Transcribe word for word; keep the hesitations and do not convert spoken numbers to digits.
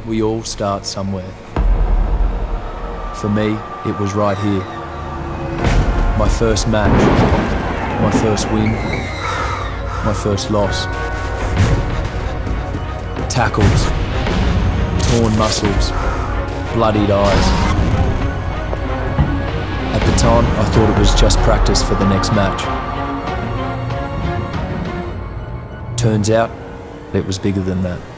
We all start somewhere. For me, it was right here. My first match, my first win, my first loss. Tackles, torn muscles, bloodied eyes. At the time, I thought it was just practice for the next match. Turns out, it was bigger than that.